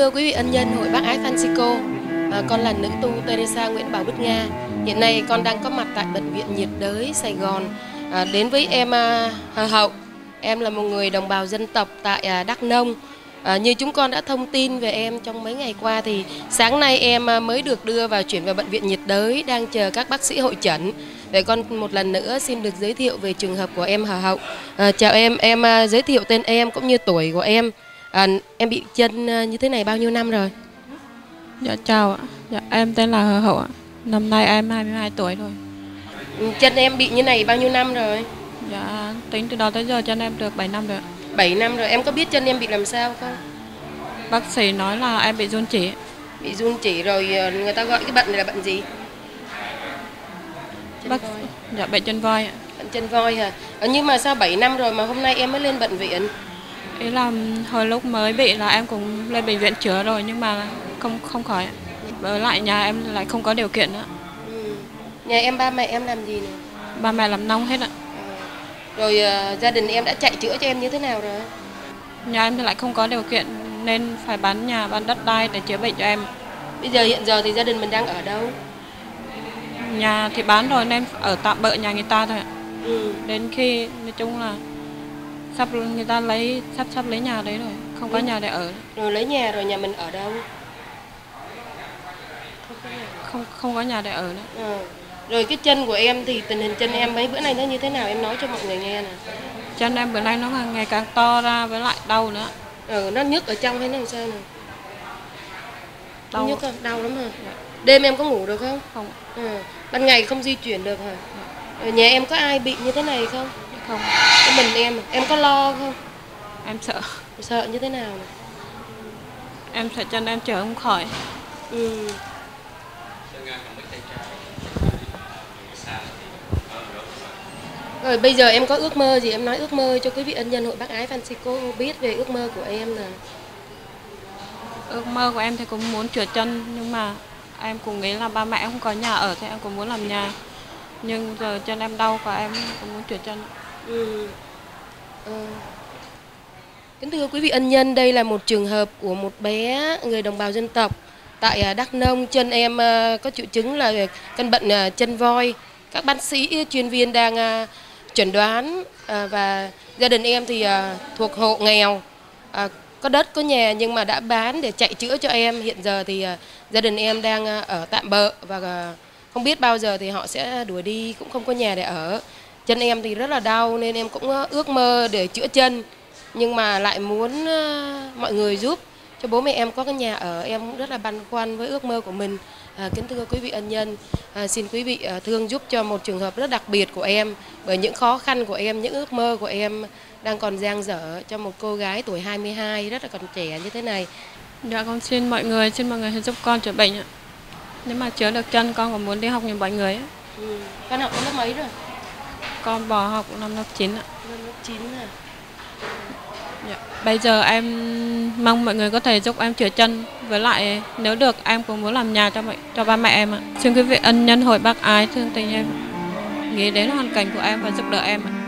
thưa quý vị ân nhân Hội Bác Ái Francisco, con là nữ tu Teresa Nguyễn Bảo Bích Nga. Hiện nay con đang có mặt tại Bệnh viện nhiệt đới Sài Gòn. Đến với em Hờ Hậu. Em là một người đồng bào dân tộc tại Đắk Nông. Như chúng con đã thông tin về em trong mấy ngày qua thì sáng nay em mới được đưa vào chuyển vào bệnh viện nhiệt đới, đang chờ các bác sĩ hội chẩn. Để con một lần nữa xin được giới thiệu về trường hợp của em Hờ Hậu. Chào em giới thiệu tên em cũng như tuổi của em. Em bị chân như thế này bao nhiêu năm rồi? Dạ chào ạ. Dạ em tên là Hờ Hậu ạ. Năm nay em 22 tuổi rồi. Chân em bị như này bao nhiêu năm rồi? Dạ tính từ đó tới giờ chân em được 7 năm rồi ạ. 7 năm rồi. Em có biết chân em bị làm sao không? Bác sĩ nói là em bị run chỉ. Bị run chỉ rồi, người ta gọi cái bệnh này là bệnh gì? Chân voi. Dạ bệnh chân voi ạ. Bệnh chân voi hả? Nhưng mà sao 7 năm rồi mà hôm nay em mới lên bệnh viện? Ý là hồi lúc mới bị là em cũng lên bệnh viện chữa rồi nhưng mà không khỏi ạ. Với lại nhà em lại không có điều kiện nữa. Nhà em ba mẹ em làm gì nè? Ba mẹ làm nông hết ạ. Rồi gia đình em đã chạy chữa cho em như thế nào rồi? Nhà em thì lại không có điều kiện nên phải bán nhà, bán đất đai để chữa bệnh cho em. Bây giờ hiện giờ thì gia đình mình đang ở đâu? Nhà thì bán rồi nên ở tạm bợ nhà người ta thôi ạ. Đến khi nói chung là người ta sắp lấy nhà đấy rồi, không có nhà để ở. Rồi lấy nhà rồi nhà mình ở đâu? Không có nhà để ở nữa. Rồi cái chân của em thì tình hình chân em mấy bữa nay nó như thế nào, em nói cho mọi người nghe nè. Chân em bữa nay nó ngày càng to ra với lại đau nữa. Nó nhức ở trong hay nó làm sao nè? Đau. Nhức không? Đau lắm hả? Dạ. Đêm em có ngủ được không? Không. Ban ngày không di chuyển được hả? Nhà em có ai bị như thế này không? Không. Có mình em có lo không? Em sợ. Sợ như thế nào nè? Em sợ chân em chở không khỏi. Rồi bây giờ em có ước mơ gì? Em nói ước mơ cho quý vị ân nhân Hội Bác Ái Francisco biết về ước mơ của em nè. Ước mơ của em thì cũng muốn chữa chân nhưng mà em cũng nghĩ là ba mẹ không có nhà ở thì em cũng muốn làm nhà. Nhưng giờ chân em đau và em cũng muốn chữa chân. Kính thưa quý vị ân nhân, đây là một trường hợp của một bé người đồng bào dân tộc tại Đắk Nông. Chân em có triệu chứng là căn bệnh chân voi. Các bác sĩ chuyên viên đang chẩn đoán và gia đình em thì thuộc hộ nghèo, có đất có nhà nhưng mà đã bán để chạy chữa cho em. Hiện giờ thì gia đình em đang ở tạm bợ và không biết bao giờ thì họ sẽ đuổi đi, cũng không có nhà để ở. Chân em thì rất là đau nên em cũng ước mơ để chữa chân nhưng mà lại muốn mọi người giúp cho bố mẹ em có cái nhà ở. Em cũng rất là băn khoăn với ước mơ của mình. Kính thưa quý vị ân nhân, xin quý vị thương giúp cho một trường hợp rất đặc biệt của em, bởi những khó khăn của em, những ước mơ của em đang còn dang dở cho một cô gái tuổi 22 rất là còn trẻ như thế này. Dạ con xin mọi người giúp con chữa bệnh ạ. Nếu mà chữa được chân con còn muốn đi học như mọi người ấy. Con học lớp mấy rồi? Con bỏ học năm lớp 9 ạ. Năm lớp 9 à? Dạ. Bây giờ em mong mọi người có thể giúp em chữa chân, với lại nếu được em cũng muốn làm nhà cho ba mẹ em ạ. Xin quý vị ân nhân Hội Bác Ái thương tình em nghĩ đến hoàn cảnh của em và giúp đỡ em ạ.